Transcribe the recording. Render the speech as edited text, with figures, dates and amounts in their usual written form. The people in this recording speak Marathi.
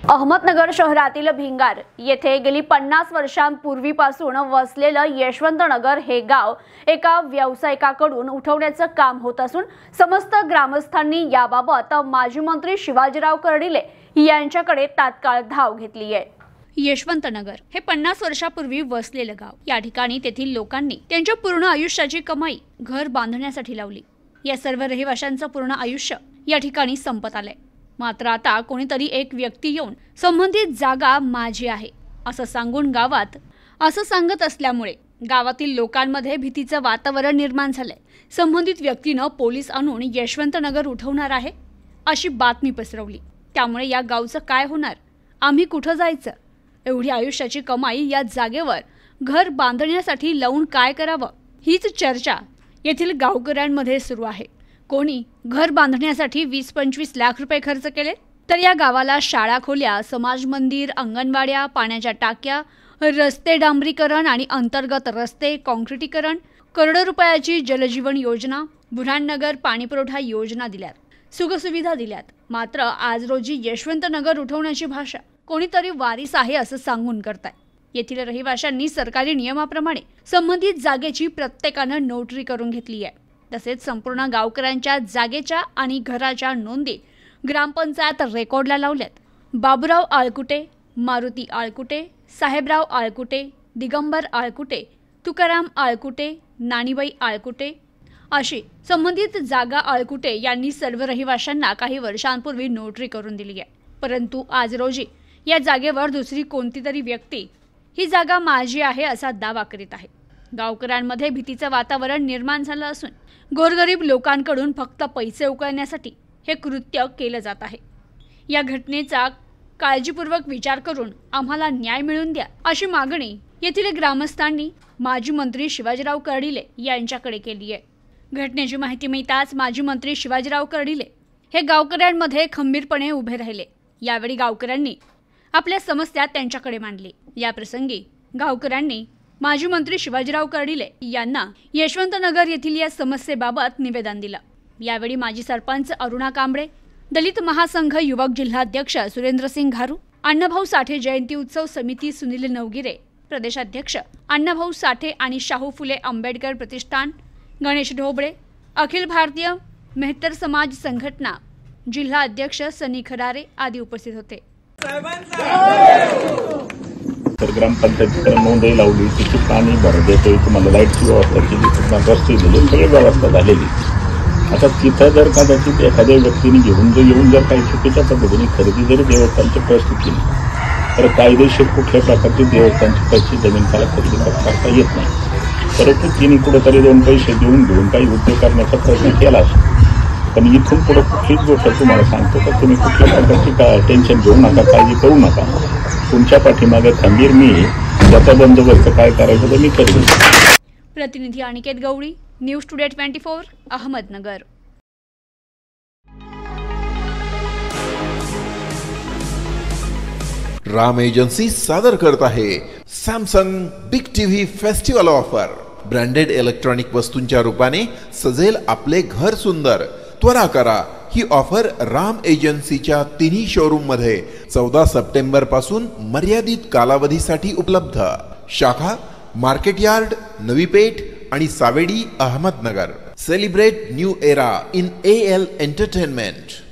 अहमदनगर शहरातील भिंगार येथे गेली 50 वर्षांपूर्वीपासून वसलेलं यशवंतनगर हे गाव एका व्यावसायिकाकडून उठवण्याचं काम होत असून समस्त ग्रामस्थांनी याबाबत माजी मंत्री शिवाजीराव कर्डिले यांच्याकडे तात्काळ धाव घेतली आहे। यशवंतनगर हे 50 वर्षापूर्वी वसलेलं गाव। या ठिकाणी तेथील लोकांनी त्यांच्या पूर्ण आयुष्याची कमाई घर बांधण्यासाठी लावली। या सर्व रहिवाशांचं पूर्ण आयुष्य या ठिकाणी संपत आलंय। मात्र आता कोणीतरी एक व्यक्ती येऊन संबंधित जागा माझी आहे असं सांगून असं सांगत असल्यामुळे गावातील लोकांमध्ये भीतीचं वातावरण निर्माण झालंय। संबंधित व्यक्तीनं पोलीस आणून यशवंतनगर उठवणार आहे अशी बातमी पसरवली। त्यामुळे या गावचं काय होणार, आम्ही कुठं जायचं, एवढी आयुष्याची कमाई या जागेवर घर बांधण्यासाठी लावून काय करावं, हीच चर्चा येथील गावकऱ्यांमध्ये सुरू आहे। कोणी घर बांधण्यासाठी 20-25 लाख रुपये खर्च केले तर या गावाला शाळा खोल्या, समाज मंदिर, अंगणवाड्या, पाण्याच्या टाक्या, रस्ते डांबरीकरण आणि अंतर्गत रस्ते काँक्रिटीकरण, करोडो रुपयाची जलजीवन योजना, बुऱ्हाणनगर पाणीपुरवठा योजना दिल्यात, सुखसुविधा दिल्यात। मात्र आज रोजी यशवंतनगर उठवण्याची भाषा कोणीतरी वारीस आहे असं सांगून करताय। येथील रहिवाशांनी सरकारी नियमाप्रमाणे संबंधित जागेची प्रत्येकानं नोटरी करून घेतली आहे। तसेच संपूर्ण गावकऱ्यांच्या जागेच्या आणि घराच्या नोंदी ग्रामपंचायत रेकॉर्डला लावल्यात। बाबूराव आळकुटे, मारुती आळकुटे, साहेबराव आळकुटे, दिगंबर आळकुटे, तुकाराम आळकुटे, नानीबाई आळकुटे अशी संबंधित जागा आळकुटे यांनी सर्व रहिवाशांना काही वर्षांपूर्वी नोटरी करून दिली आहे। परंतु आज रोजी या जागेवर दुसरी कोणती तरी व्यक्ती ही जागा माझी आहे असा दावा करीत आहे। गावकऱ्यांमध्ये भीतीचं वातावरण निर्माण झालं असून गोरगरीब लोकांकडून फक्त पैसे उकळण्यासाठी हे कृत्य केलं जात आहे। या घटनेचा काळजीपूर्वक विचार करून आम्हाला न्याय मिळवून द्या अशी मागणी येथील ग्रामस्थांनी माजी मंत्री शिवाजीराव कर्डिले यांच्याकडे केली आहे। घटनेची माहिती मिळताच माजी मंत्री शिवाजीराव कर्डिले हे गावकऱ्यांमध्ये खंबीरपणे उभे राहिले। यावेळी गावकऱ्यांनी आपल्या समस्या त्यांच्याकडे मांडली। या प्रसंगी गावकऱ्यांनी माजी मंत्री शिवाजीराव कर्डिले यांना यशवंतनगर येथील या समस्येबाबत निवेदन दिलं। यावेळी माजी सरपंच अरुणा कांबळे, दलित महासंघ युवक जिल्हाध्यक्ष सुरेंद्रसिंग घारू, अण्णाभाऊ साठे जयंती उत्सव समिती सुनील नवगिरे, प्रदेशाध्यक्ष अण्णाभाऊ साठे आणि शाहू फुले आंबेडकर प्रतिष्ठान गणेश ढोबळे, अखिल भारतीय मेहतर समाज संघटना जिल्हा अध्यक्ष सनी खरारे आदी उपस्थित होते। तर ग्रामपंचायतीकडे नोंदही लावली, तिची पाणी भर देतोय, तुम्हाला लाईटची व्यवस्था केली, तुम्हाला रस्ते दिले, सगळी व्यवस्था झालेली। आता तिथं जर कदाचित एखाद्या व्यक्तीने येऊन जर काही चुकीच्या पद्धतीने खरेदी जरी देवस्थानची प्रस्तुत केली तर कायदेशीर कुठल्या प्रकारची देवस्थानची पैसे जमीन त्याला खरेदी करता येत नाही। परंतु तिने कुठेतरी 2 पैसे घेऊन काही उद्योग करण्याचा प्रयत्न केला। पण इथून पुढे कुठलीच गोष्ट तुम्हाला सांगतो तर तुम्ही कुठल्या प्रकारची टेन्शन घेऊ नका, काळजी करू नका। तुमच्या पाठीमागे खंबीर मी, त्याचा बंदोबस्त काय करायचं तर मी करेन। प्रतिनिधी Aniket Gawali, news today 24, Ahmednagar. Ram agency सादर करत आहे Samsung big TV festival offer. Branded electronic वस्तूंच्या रूपाने सजेल आपले घर सुंदर। त्वरा करा, ही ऑफर राम एजन्सीच्या तिन्ही शोरूम मध्ये 14 सप्टेंबर पासून मर्यादित कालावधीसाठी उपलब्ध। शाखा मार्केट यार्ड, नवी पेठ आणि Savedi, Ahmednagar. Celebrate new era in AL entertainment.